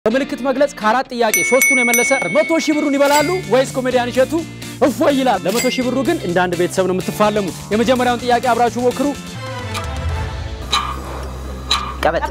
በምልክት መግለጽ ከአራት ጥያቄ ሶስቱን የመለሰ 100 ሺህ ብሩን ይበላሉ ወይስ ኮሜዲያን እሸቱ እፎይ ይላል? ለ100 ሺህ ብሩ ግን እንደ አንድ ቤተሰብ ነው የምትፋለሙት። የመጀመሪያውን ጥያቄ አብራችሁ ሞክሩ። ቀበጥ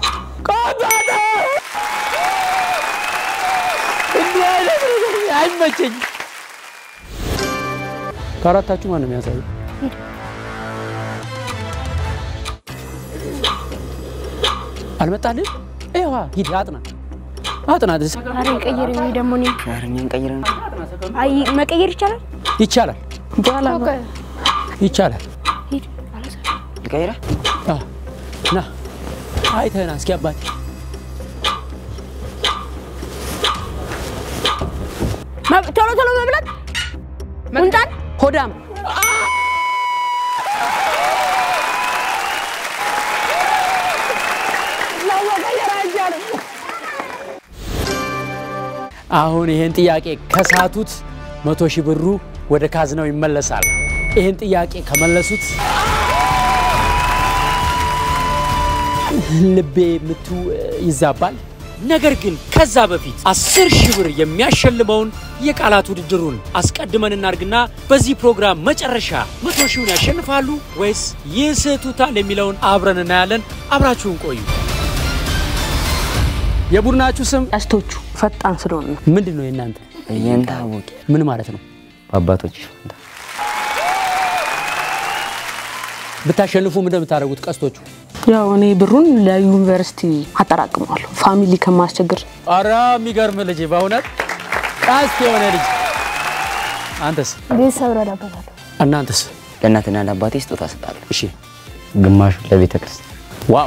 አይመቸኝ። ከአራታችሁ ማን ነው የሚያሳየው? አልመጣልህ? አይዋ ሂድ አጥና ደስ አረን ቀይረኝ ደሞ ነኝ አረን ቀይረኝ አይ መቀየር ይቻላል ሂድ አላሰ ቀይራ ና አይተና እስኪ አባቴ ቶሎ መብላት እንጣን ሆዳም አሁን ይሄን ጥያቄ ከሳቱት 100 ሺህ ብሩ ወደ ካዝናው ይመለሳል። ይሄን ጥያቄ ከመለሱት ልቤ ምቱ ይዛባል። ነገር ግን ከዛ በፊት 10 ሺህ ብር የሚያሸልመውን የቃላት ውድድሩን አስቀድመን እናርግና በዚህ ፕሮግራም መጨረሻ 100 ሺውን ያሸንፋሉ ወይስ ይስቱታል የሚለውን አብረን እናያለን። አብራችሁን ቆዩ። የቡድናችሁ ስም አስቶቹ ፈጣን ስለሆነ ምንድነው የናንተ? የንታወቂ ምን ማለት ነው? አባቶች ብታሸንፉ ምንድነው የምታደርጉት? ቀስቶቹ ያው እኔ ብሩን ለዩኒቨርሲቲ አጠራቅማለሁ ፋሚሊ ከማስቸገር። አራ የሚገርም ልጅ በእውነት ቀስት የሆነ ልጅ። አንተስ? ቤተሰብ ረዳበታለሁ። እናንተስ? ለእናትና ለአባቴ ስጦታ ሰጣለሁ። እሺ ግማሹ ለቤተ ክርስቲያን። ዋው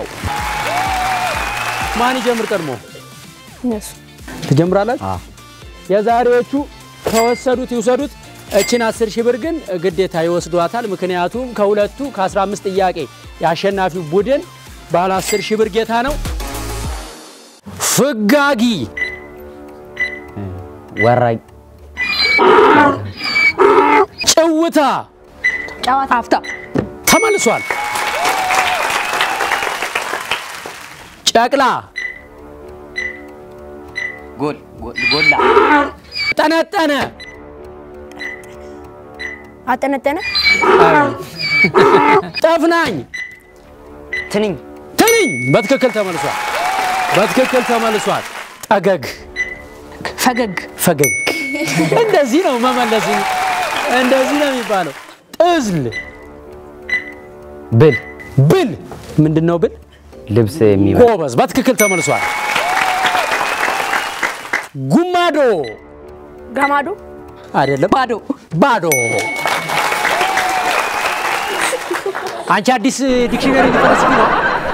ማን ይጀምር ቀድሞ? እነሱ ትጀምራላችሁ? የዛሬዎቹ ተወሰዱት ይወሰዱት። እቺን 10 ሺህ ብር ግን ግዴታ ይወስዷታል። ምክንያቱም ከሁለቱ ከ15 ጥያቄ ያሸናፊው ቡድን ባለ 10 ሺህ ብር ጌታ ነው። ፍጋጊ ወራይ ጭውታ አፍታ ተመልሷል። ጨቅላ ጎላ ጠነጠነ አጠነጠነ ጠፍናኝ ትንኝ በትክክል ተመልሷል። ጠገግ ፈገግ እንደዚህ ነው መመለስ፣ እንደዚህ ነው የሚባለው። ጥዝል ብል ምንድነው? ብል ልብስ የሚባል ጎበዝ፣ በትክክል ተመልሷል። ጉማዶ ጋማዶ አይደለም፣ ባዶ አንቺ አዲስ ዲክሽነሪ ተፈስኪ ነው።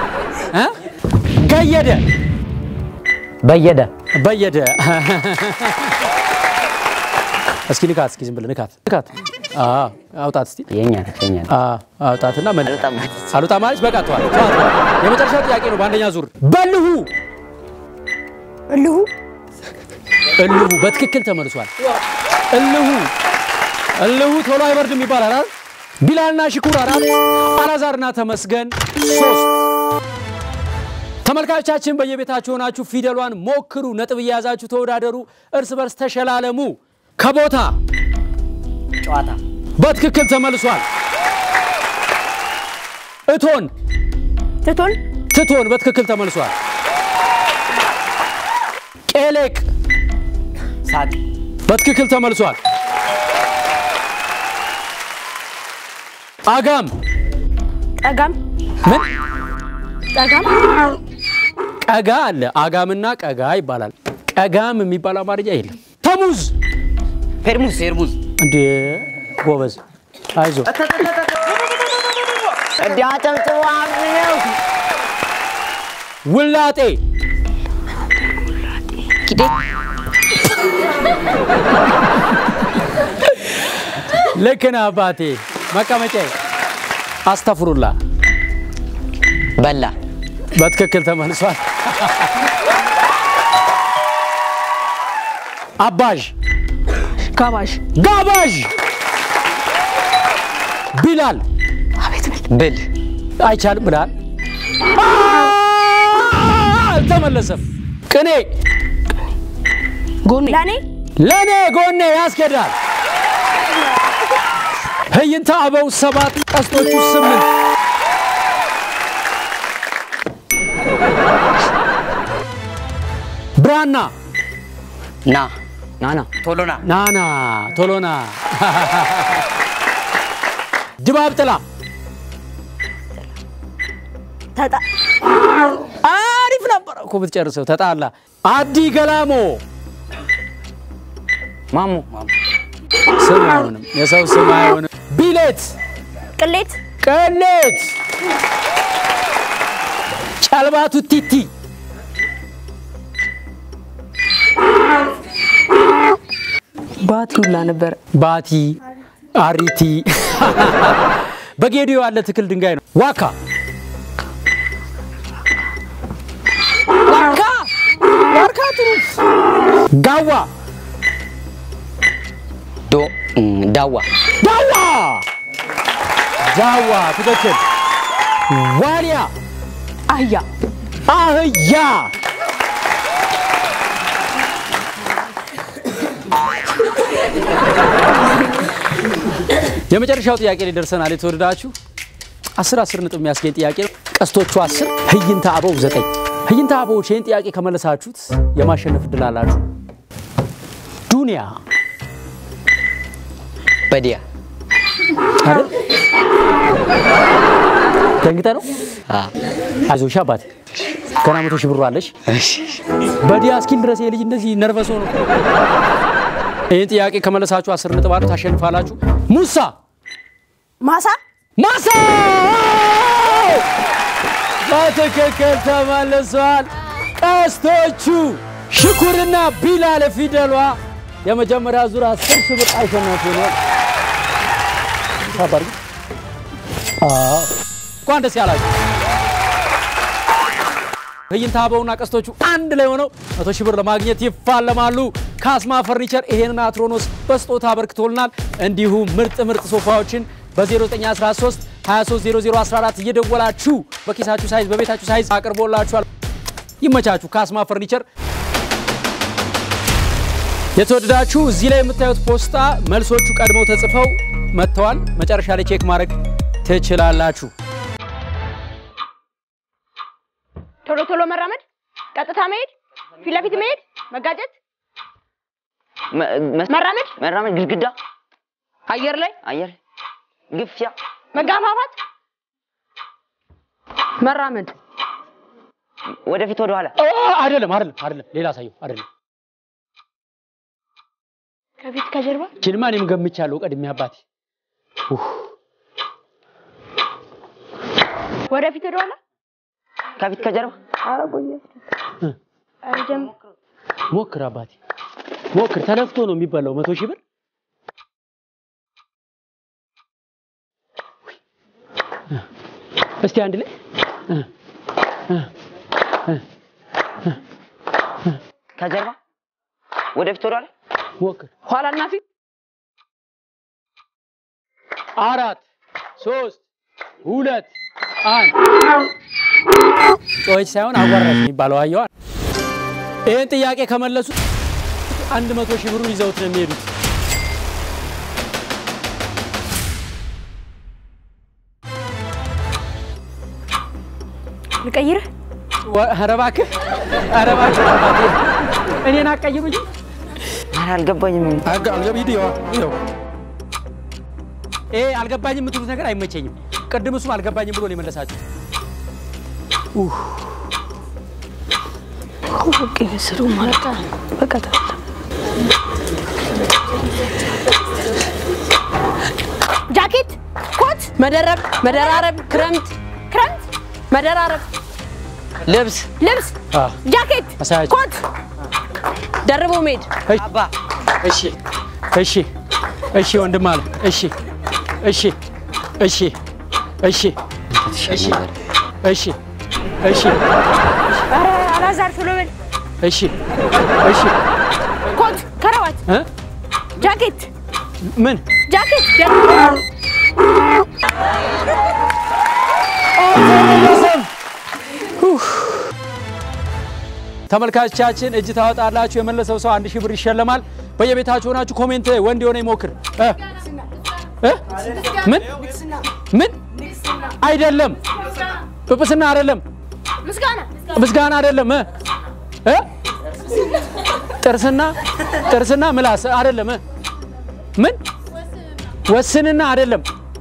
በየደ እስኪ ንካት፣ እስኪ ዝም ብለህ ንካት። አውጣት እስቲ የኛ አውጣትና አሉጣ ማለት በቃ ተዋል። የመጨረሻው ጥያቄ ነው በአንደኛ ዙር። በልሁ በትክክል ተመልሷል። እልሁ ቶሎ አይበርድም ይባላል አይደል? ቢላልና ሽኩር 4፣ አላዛርና ተመስገን 3። ተመልካቾቻችን በየቤታችሁ ሆናችሁ ፊደሏን ሞክሩ፣ ነጥብ እያያዛችሁ ተወዳደሩ፣ እርስ በርስ ተሸላለሙ። ከቦታ ጨዋታ በትክክል ተመልሷል። ትቶን በትክክል ተመልሷል። ቄሌቅ ሳቅ በትክክል ተመልሷል። አጋም ምን ቀጋ አለ። አጋምና ቀጋ ይባላል። ቀጋም የሚባል አማርኛ የለም። ተሙዝ ሄርሙዝ እንዴ ጎበዝ፣ አይዞ ውላጤ ለከና አባቴ መቀመጫ አስተፍሩላ በላ በትክክል ተመልሷል። አባዥ ጋባዥ ቢላል አቤት ብል አይቻልም ብላል። አልተመለሰም። ቅኔ ጎኔ ለኔ ጎኔ ያስከዳል ህይንታ አበው 7 ቀስቶቹ 8 ብራና ናና ቶሎና ድባብ ጥላ ተጣ አሪፍ ነበር እኮ ብትጨርሰው ተጣላ አዲ ገላሞ ማሙ ስም አይሆንም የሰው ስም አይሆንም ቢሌት ቅሌት ጫልባቱ ቲቲ ባቲ ሁላ ነበር ባቲ አሪቲ በጌዲዮ ያለ ትክል ድንጋይ ነው ዋካ ጋዋ ዳዋ ትክክል ዋሊያ አህያ የመጨረሻው ጥያቄ ላይ ደርሰናል የተወደዳችሁ 10 ነጥብ የሚያስገኝ ጥያቄ ቀስቶቹ 10 ህይንታ አበው 9 ህይንታ አበው ቼን ጥያቄ ከመለሳችሁት የማሸነፍ ድል አላችሁ ዱንያ በዲያ አይደል ደንግጠ ነው አይዞሽ አባቴ ገና 100 ሺህ ብር አለሽ በዲያ እስኪል ድረስ የልጅ እንደዚህ ነርቨስ ሆኖ ይሄን ጥያቄ ከመለሳችሁ 10 ነጥብ አሉ ታሸንፋላችሁ ሙሳ ማሳ በትክክል ተመልሷል ቀስቶቹ ሽኩርና ቢላል ፊደሏ የመጀመሪያ ዙር 10 ሺህ ብር አሸናፊ ነው ታባርግ እንኳን ደስ ያላችሁ ህይንታ አበውና ቀስቶቹ አንድ ላይ ሆነው 100 ሺህ ብር ለማግኘት ይፋለማሉ ካስማ ፈርኒቸር ይሄንን አትሮኖስ በስጦታ አበርክቶልናል እንዲሁም ምርጥ ሶፋዎችን በ0913 230014 እየደወላችሁ በኪሳችሁ ሳይዝ በቤታችሁ ሳይዝ አቅርቦላችኋል ይመቻችሁ ካስማ ፈርኒቸር የተወደዳችሁ እዚህ ላይ የምታዩት ፖስታ መልሶቹ ቀድመው ተጽፈው መጥተዋል መጨረሻ ላይ ቼክ ማድረግ ትችላላችሁ ቶሎ መራመድ ቀጥታ መሄድ ፊት ለፊት መሄድ መጋጨት መራመድ ግድግዳ አየር ግፍያ መጋፋፋት መራመድ ወደፊት ወደ ኋላ አይደለም ሌላ ሳይው አይደለም ከፊት ከጀርባ ጅልማንም ገምቻለሁ ቀድሜ አባቴ ወደፊት ወደ ኋላ ከፊት ከጀርባ አረቆየ አረጀም ሞክር አባቴ ሞክር ተለፍቶ ነው የሚባለው 100 ሺህ ብር እስቲ አንድ ላይ ከጀርባ ወደፊት ወደ ኋላ ሞክር ኋላና ፊት 4 3 2 1 ጮች ሳይሆን አዋራሽ የሚባለው አየዋ ይሄን ጥያቄ ከመለሱ 100 ሺህ ብሩን ይዘውት ነው የሚሄዱት ልቀይር አረባክ እኔና ቀይሩኝ አልገባኝም ይኸው አልገባኝም የምትሉት ነገር አይመቸኝም ቀድም እሱም አልገባኝም ብሎ ነው የመለሳችሁ ኦኬ ስሩ ማለት በቃ ጃኬት ኮት መደራረብ ክረምት መደራረብ ልብስ ጃኬት ኮት ደርቦ ሜድ አባ እሺ ወንድም አለ እሺ አላዛር ቶሎበል እሺ ኮት ከረባት ጃኬት ምን ጃኬት ተመልካቾቻችን እጅ ታወጣላችሁ የመለሰው ሰው 1000 ብር ይሸለማል በየቤታችሁ ሆናችሁ ኮሜንት ወንድ የሆነ ይሞክር ምን አይደለም ጵጵስና አይደለም ምስጋና አይደለም ጥርስና ምላስ አይደለም ምን ወስንና አይደለም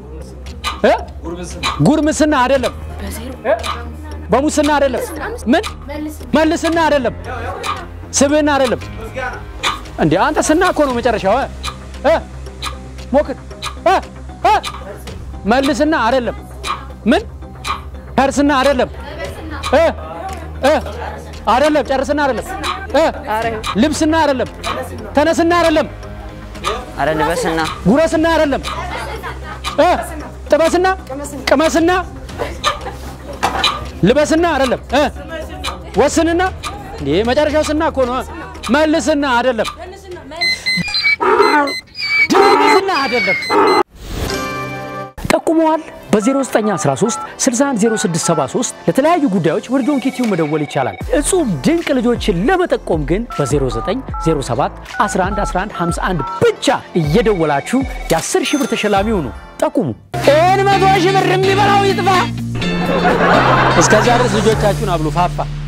ጉርምስና አይደለም በሙስና አይደለም ምን መልስና አይደለም ስብና አይደለም እንዴ አንተ ስና እኮ ነው መጨረሻው ሞክር መልስና አይደለም ምን ፐርስና አይደለም አይደለም ጨርስና አይደለም ልብስና አይደለም ተነስና አይደለም አረ ልበስና ጉረስና አይደለም ጥበስና ቅመስና ልበስና አይደለም ወስንና እንዴ መጨረሻው ስና እኮ ነው መልስና አይደለም ድምስና አይደለም ጠቁመዋል በ0913 610673 ለተለያዩ ጉዳዮች ወደ ዶንኪ ቲዩብ መደወል ይቻላል እጹብ ድንቅ ልጆችን ለመጠቆም ግን በ0907 111151 ብቻ እየደወላችሁ የ10000 ብር ተሸላሚ ሁኑ ጠቁሙ 100,000 ብር የሚበላው ይጥፋ እስከዛ ድረስ ልጆቻችሁን አብሉ ፋፋ